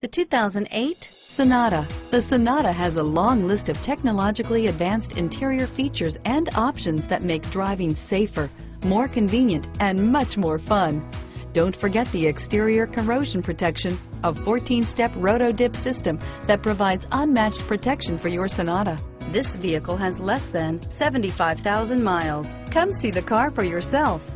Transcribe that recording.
The 2008 Sonata. The Sonata has a long list of technologically advanced interior features and options that make driving safer, more convenient, and much more fun. Don't forget the exterior corrosion protection, a 14-step roto-dip system that provides unmatched protection for your Sonata. This vehicle has less than 75,000 miles. Come see the car for yourself.